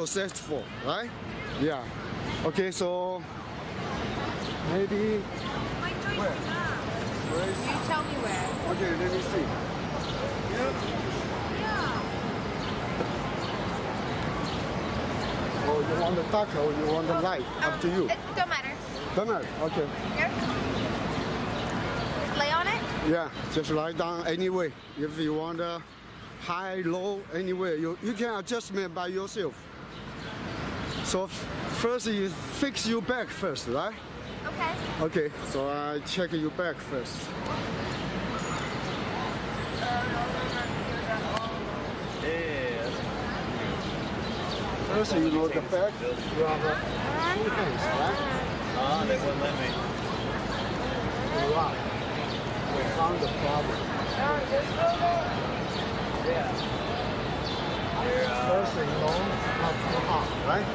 successful, right? Yeah. Okay, so maybe where? Where is You tell me where. Okay, let me see. Yeah. Oh, you want the dark or you want the light? Up to you. It don't matter. Don't matter. Okay. Here. Just lay on it. Yeah, just lie down anyway. If you want high, low, anywhere, you can adjust it by yourself. So first you fix your back first, right? Okay. Okay, so I check your back first. Yeah. First you know the back, you have two hands, right? They wouldn't let me. Right. We found the problem. Yeah. First you know not too hard, right?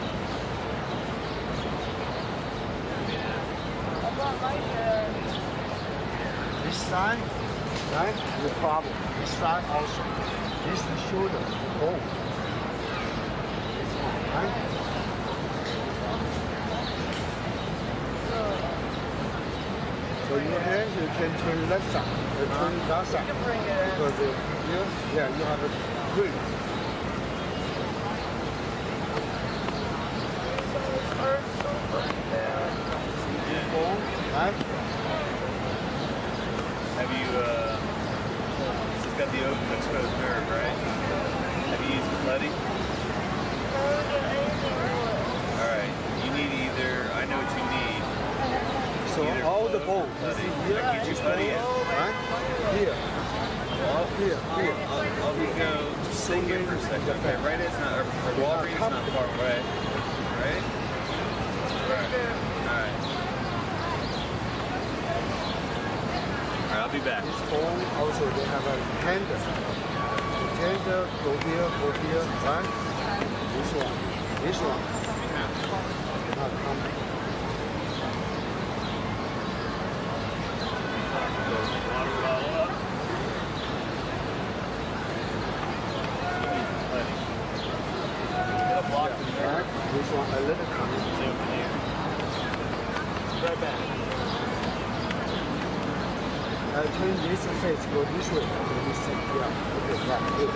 This side, right? No problem. This side also. This is the shoulder. Oh. This one, right? So your hand, you can turn left side, turn that side. Because here, yeah, you have a grip. Right? Have you, this has got the open exposed nerve, right? Have you used the putty? Alright, you need either, I know what you need. So Either all the float or bones, putty. here, I get you putty in. right? Here. Here. I'll go sing it for a second. Okay, right it's not, or Walgreens is not far away. Right? Right. Alright. Alright, I'll be back. This bone also they have a tender. The tender go here, right? This one. Not coming. Block Right? This one a little coming. Right back. Turn this face, go this way. Let me see. Yeah. Okay, right. Good.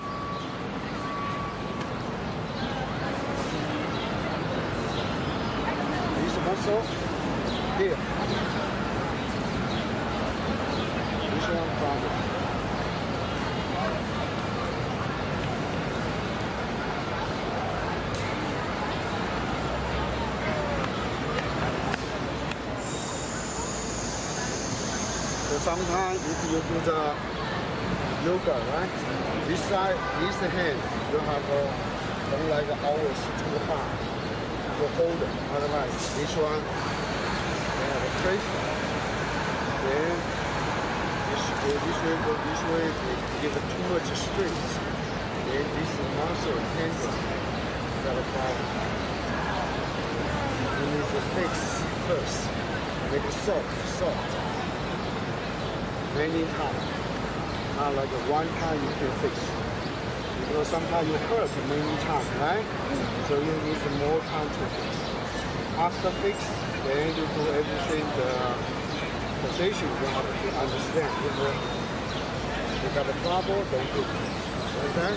This muscle here. This one problem. So sometimes if you do the yoga, right? This side, this hand, you have don't like always too hard to hold it. Otherwise, this one, they have a pressure. Then this go this way, they give it too much strength. Then this muscle tendon got a problem. You need to fix first. Make it soft. Many times. Not like one time you can fix. Because sometimes you hurt many times, right? So you need more time to fix. After fix, then you do everything, the position you have to understand. If you got a trouble, don't do it. Okay?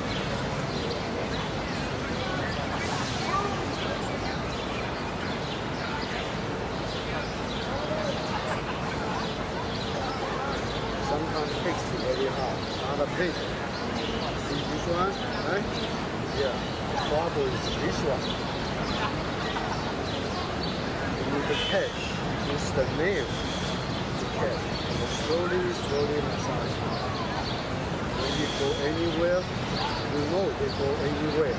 Sometimes fix it very hard, not a pain. See this one, right? Yeah, the trouble is this one. You need to catch. Use the nail to catch. And slowly massage. When you go anywhere, you know they go anywhere.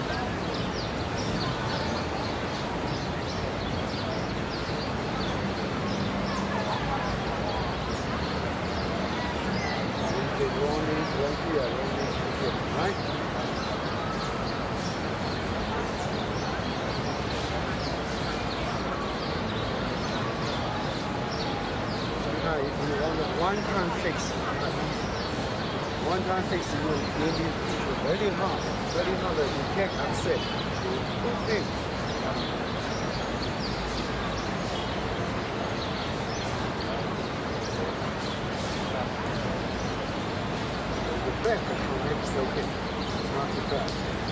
One here, right? Sometimes if you want a one-time fix, you need to Very hard that you can't accept. Two things. The back of your neck is okay. It's not too bad.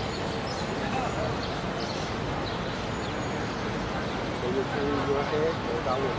So you turn your head, go downward.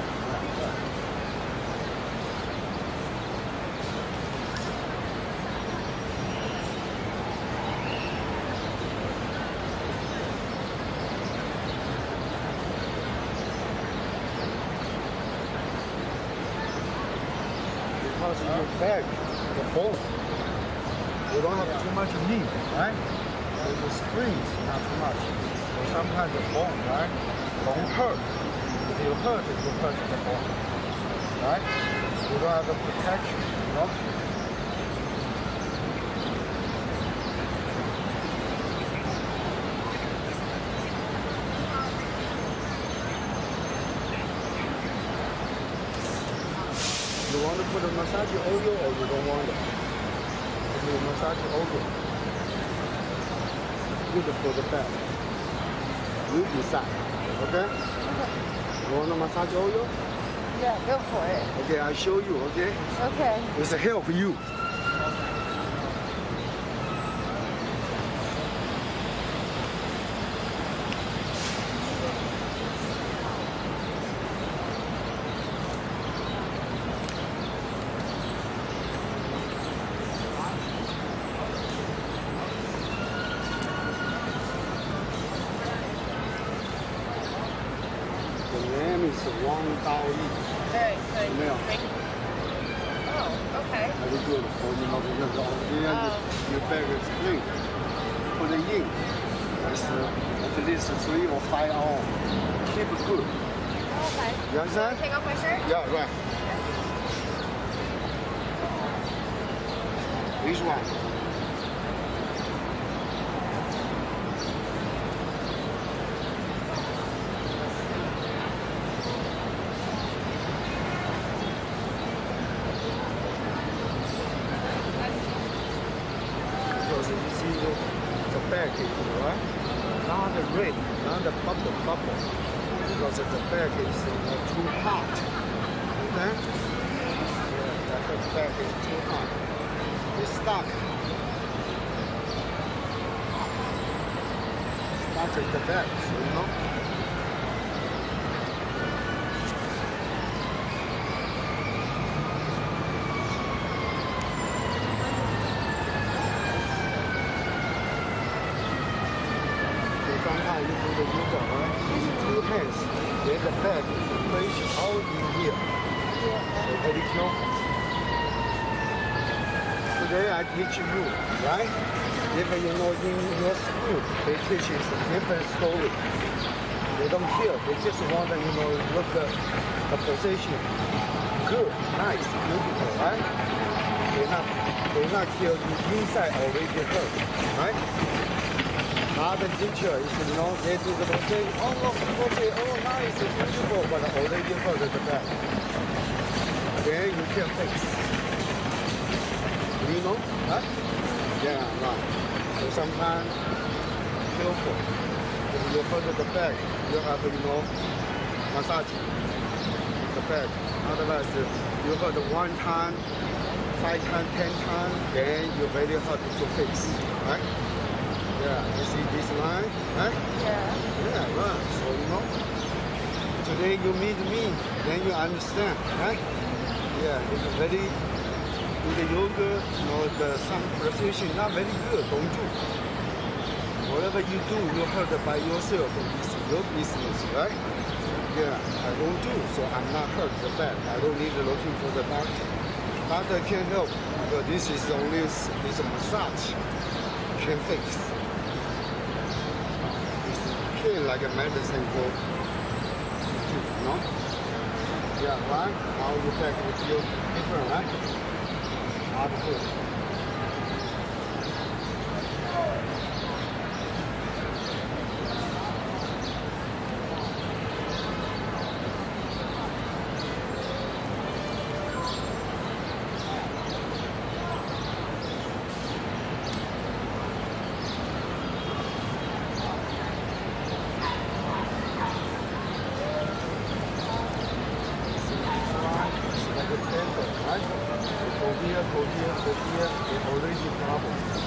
Because in your back, the bone, you don't have too much knee, right? So the springs, not too much. So sometimes the bone, right? Bone hurt. If you hurt it, you hurt the bone, right? You don't have the protection, you know? You want to put a massage oil or you don't want it? Put a massage oil. Good for the back. You decide, okay? You want a massage oil? Yeah, go for it. Okay, I'll show you, okay? Okay. It's to help you. The name is Wang Dao Yi. Very good. Yeah. Oh, okay. Very good for you know because your back is spring. Put it in. That's at least 3 or 5 hours. Keep it good. Okay. You understand? Take off my shirt? Yeah, right. This one. Because you see the back is right, not the red, not the bubble, because the back is too hot. Okay? Yeah, the back is too hot. It's stuck. Stuck at the back, you know? Sometimes you do the yoga, right? With 2 hands, then the back is placed all in here. So very careful. Today I teach you, right? If you know in your school, they teach you a different story. They don't care. They just want to, look at the position. Good, nice, beautiful, right? They're not care you inside already hurt, right? Other teacher is, they do the okay, okay, nice, beautiful, but already hurt at the back. Then you can fix. Do you know? Huh? Yeah, right. So sometimes, careful. If you hurt at the back, you have to, massage the back. Otherwise, you hurt 1 time, 5 times, 10 times, then you're very hard to fix, right? Yeah, you see this line, right? Yeah. Yeah, right. So, today you meet me, then you understand, right? Yeah, it's very, in the yoga, some position not very good, don't do. Whatever you do, you hurt by yourself, it's your business, right? Yeah, I don't do, so I'm not hurt the back. I don't need looking for the doctor. Doctor can help, but this is only it's a massage, can fix. Like a medicine for yeah, right? Now you back with feel different, right? Good.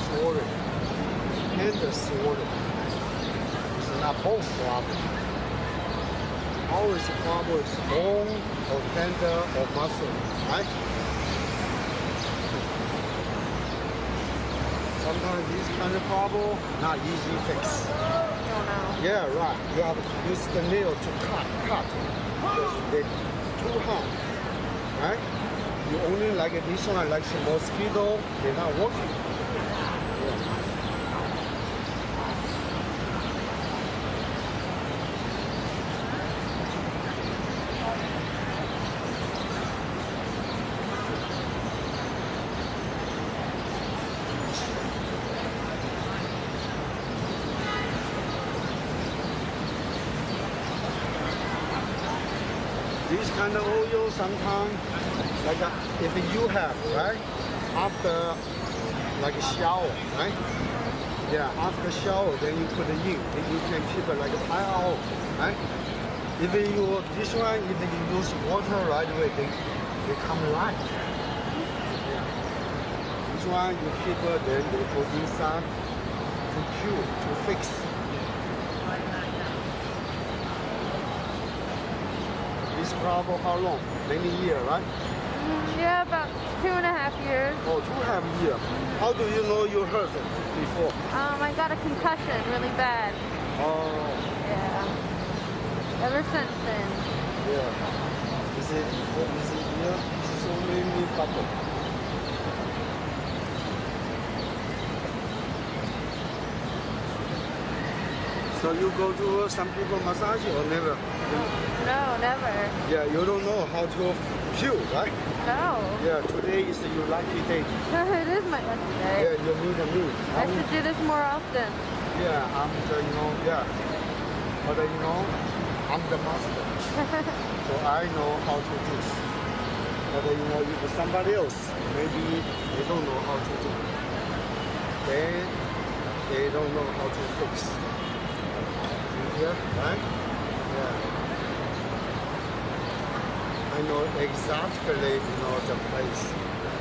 swollen. Hand is swollen. It's not bone problem. Always the problem is bone or tender or muscle, right? Sometimes this kind of problem not easy fix. Oh no. Yeah, right. You have to use the nail to cut. Because they're too hard, right? You only like this one, like some mosquito, they're not working. Yeah. This kind of oil sometimes, like if you have, right, after like a shower, right? Yeah, after shower, then you put it in. Then you can keep it like 5 hours, right? If you, this one, if you use water right away, they come right. Yeah. This one, you keep it, then you put inside to cure, to fix. This problem how long? Many years, right? Yeah, about 2.5 years. Oh, 2.5 years. How do you know you hurt it before? I got a concussion really bad. Oh, Yeah. Ever since then. yeah. Is it here? So many bubble. So you go to some people massage or never? No, never. Yeah, you don't know how to cure, right? No. Yeah, today is your lucky day. It is my lucky day. Yeah, you meet me. I should do this more often. Yeah, I'm the, yeah. But I'm the master. So I know how to do. But if somebody else, maybe they don't know how to do. Then they don't know how to fix. See here, right? Yeah. I know exactly, the place.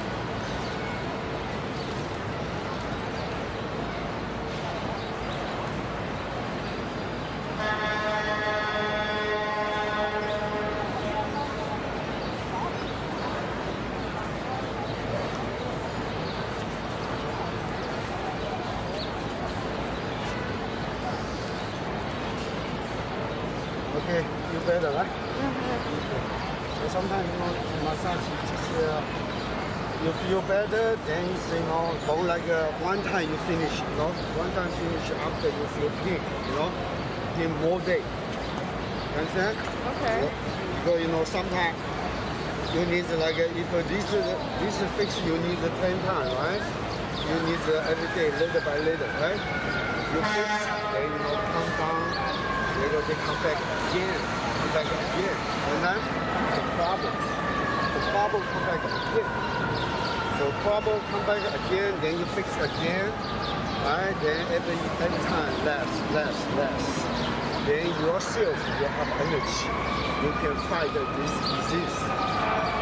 Okay, you better, right? So sometimes, massage just, you feel better, then, go like one time you finish, one time finish after you feel pain, in more day. You understand? Okay. Because, sometimes you need like, if this fix, you need 10 times, right? You need every day, little by little, right? You fix, then, come down, they come back again, and then the problem come back again. So problem come back again, then you fix again, right? Then every time less. Then yourself, you have energy. You can fight this disease.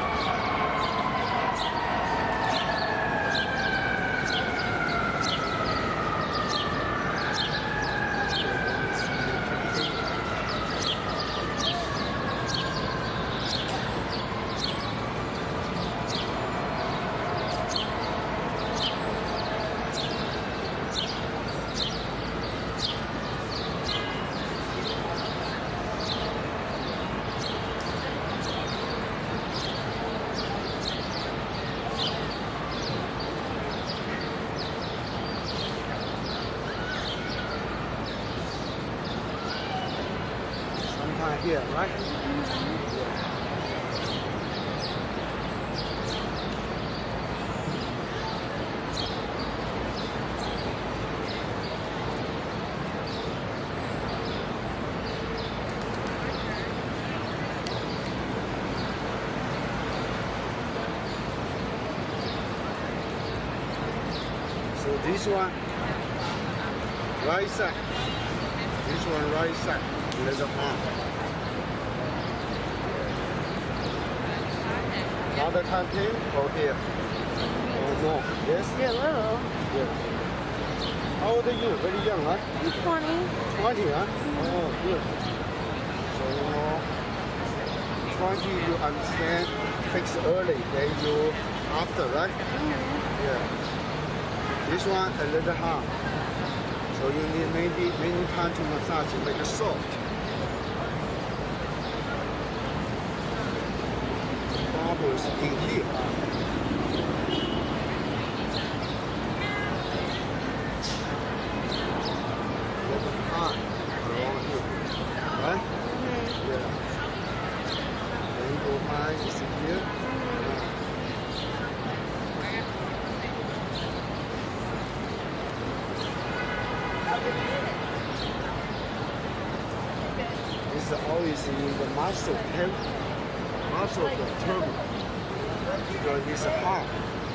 Here, right? So this one, right side. This one, right side. There's a arm. Another time came or here? Or no? Yes? Yeah, a little. Yeah. How old are you? Very young, right? 20. 20, huh? Oh, good. So, 20 you understand, fix early, then you after, right? Yeah. This one a little hard. So you need maybe many time to massage to make it soft. Bubbles in here. Little hard around here. Right? Yeah. Then go high is here. It's always in the muscle of the tummy because it's hard.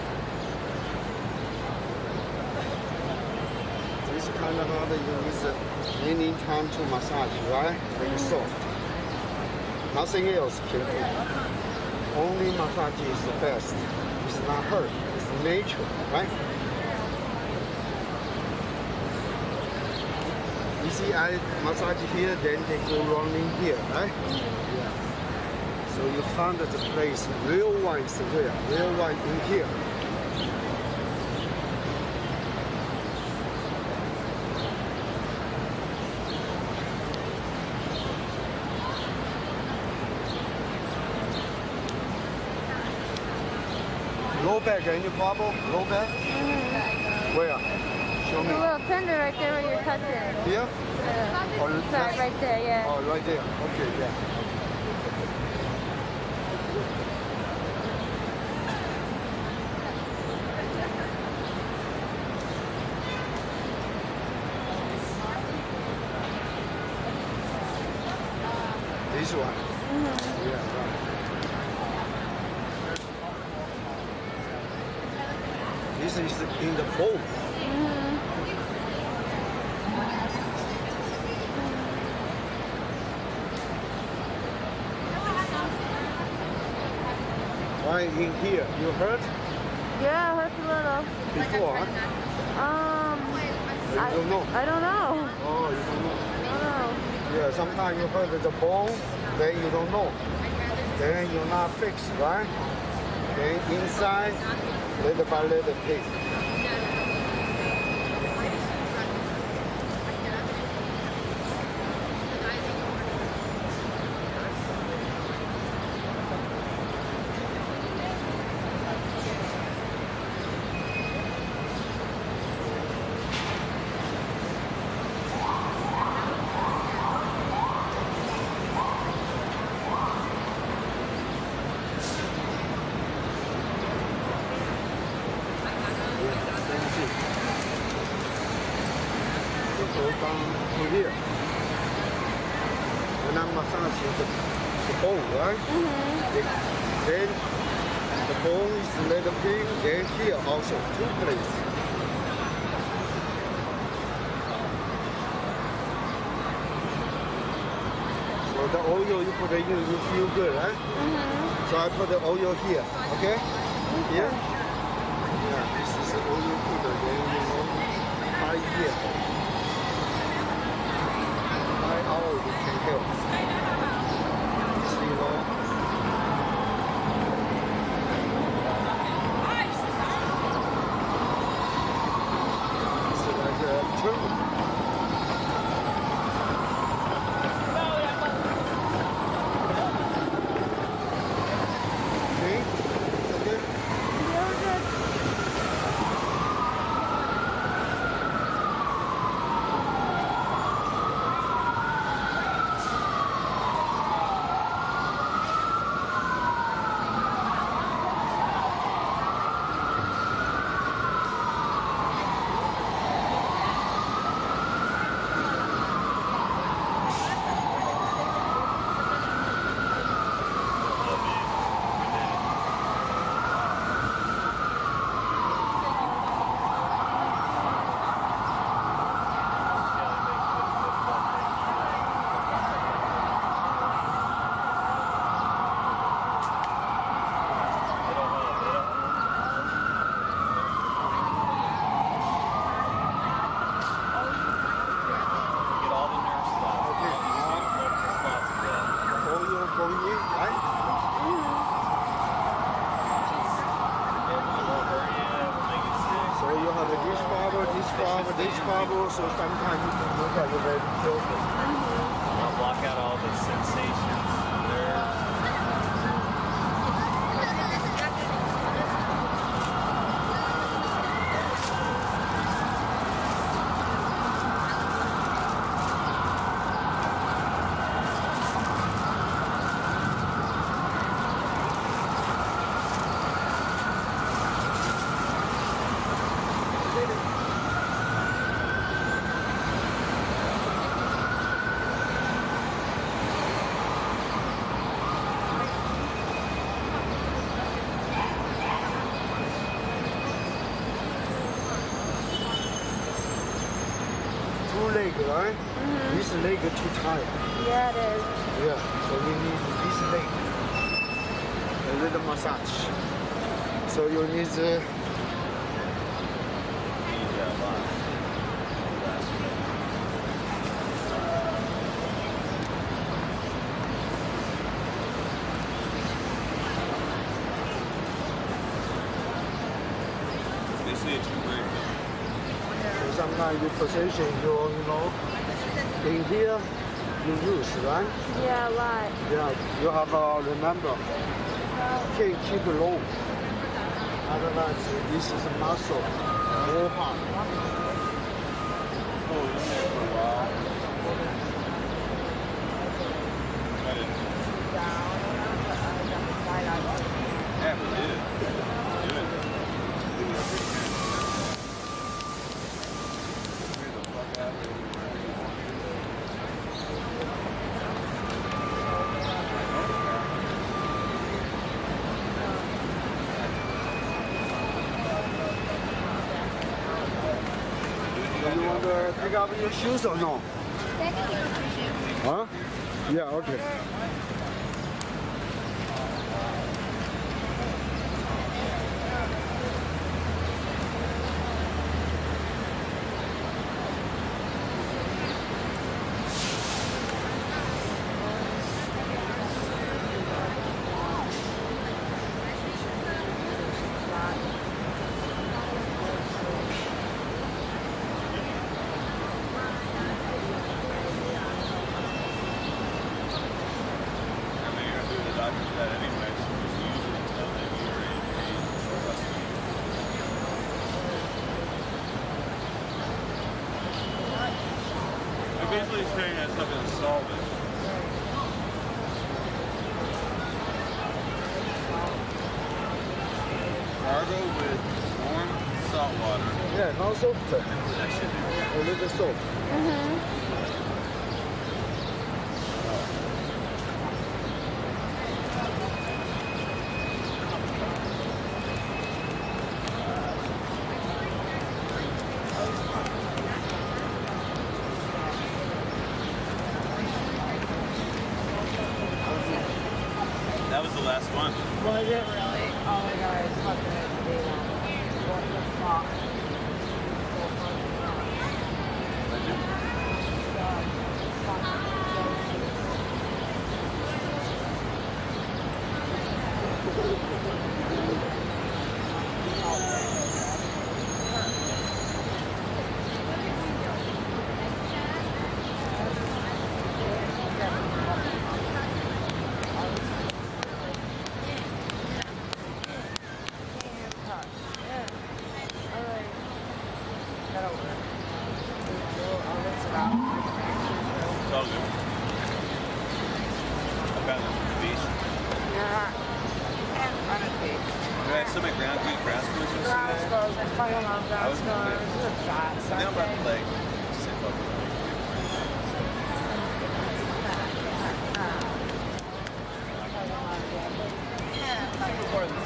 This kind of hard you need many time to massage, right? Make it soft. Nothing else can do. Only massage is the best. It's not hurt. It's nature, right? You see, I massage here, then they go running here, right? Yeah. So you found the place. Real one is where? Real one in here. Low back, any problem? Low back? Where? Show The me. little tender right there where you're touching. Here? Or Sorry, that's- right there, yeah. Oh, right there. Okay, yeah. This one. Yeah, right. This is in the bowl. Right in here. You heard Yeah, it hurts a little. before, huh? You don't know. I don't know. Oh, you don't know. I don't know. Yeah, sometimes you heard the bone, then you don't know. Then you're not fixed, right? Then inside, little by little piece. Go down to here. When I'm massaging the bone, right? Then the bone is a little big, then here also, two places. So the oil you put in, you feel good, right? So I put the oil here, okay? Here? Yeah, this is the oil you put, then you know, right here. Oh, you can help. See, it's like a turtle. Okay? Okay? also sometimes you can look at it very careful. I'll block out all the sensations. There. Two leg, right? This leg too tight. Yeah, it is. Yeah, so we need this leg. A little massage. So you need Basically, it's weird. so sometimes you position your, in here, you use, right? Yeah, right. Yeah, you have remember, keep low. Otherwise, this is a muscle, more hard. Oh, in there for a while. I didn't. Yeah, we did it. Do it. Get the fuck out of here. You want to pick up your shoes or no? Huh? Yeah, okay. Basically staring at something to solve it. Cargo with warm salt water. Yeah, not soft. That should be A little soft. That was the last one. Was it really? Oh my god, it's fucking amazing. What the fuck? It's all good. I found this on the beach. I had so many grass squirrels yesterday. I fucking love I was grass gonna- This is a fat And then I'm about to like sit up. Before this,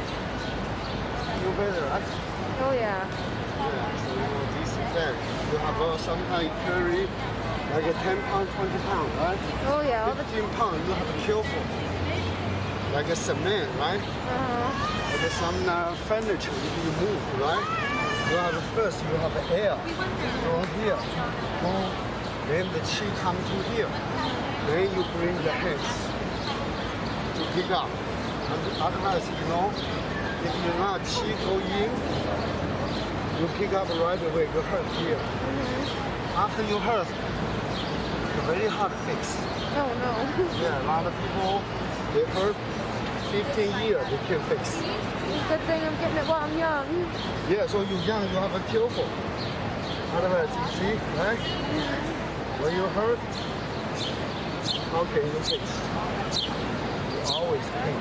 You better, right? Oh yeah. Yeah, so you want this effect, you have sometimes carry like a 10 pound, 20 pound, right? Oh yeah, all the 15 pound, you have to be careful. Like a cement, right? Like some furniture, if you move, right? You have first, you have the air from here. Then the chi come to here. Then you bring the hands to pick up. And otherwise, you know, if you not chi go in, you pick up right away, you hurt here. After you hurt, it's very hard to fix. Oh no. Yeah, a lot of people, they hurt 15 years, they can't fix. Good thing I'm getting it while I'm young. Yeah, so you're young, you have to be careful. Otherwise, you see, right? When you hurt, how can you fix? You always pain.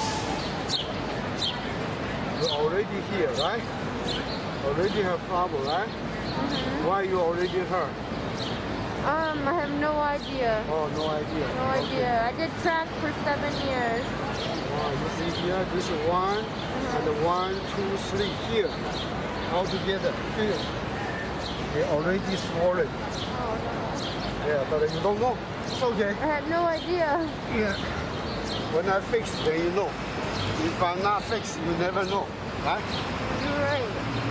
You're already here, right? Already have problem, right? Why you already hurt? I have no idea. Oh, no idea. No idea. I did track for 7 years. You see here, this is 1, and the 1, 2, 3 here. All together, here. They already swollen. Oh no. Yeah, but you don't know. It's okay. I had no idea. Yeah. When I fix, then you know. If I'm not fixed, you never know, right? You're right.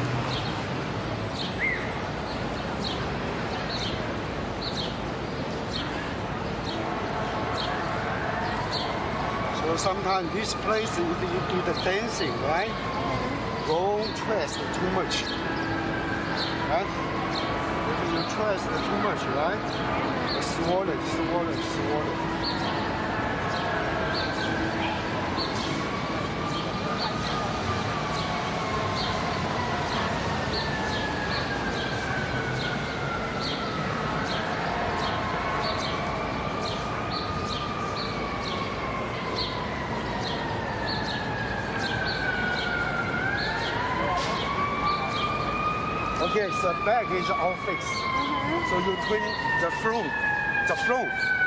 So sometimes this place, if you do the dancing, right? Don't trust too much, right? If you trust too much, right? It's swollen, swollen, swollen. Okay, so the back is all fixed. So you twin the front,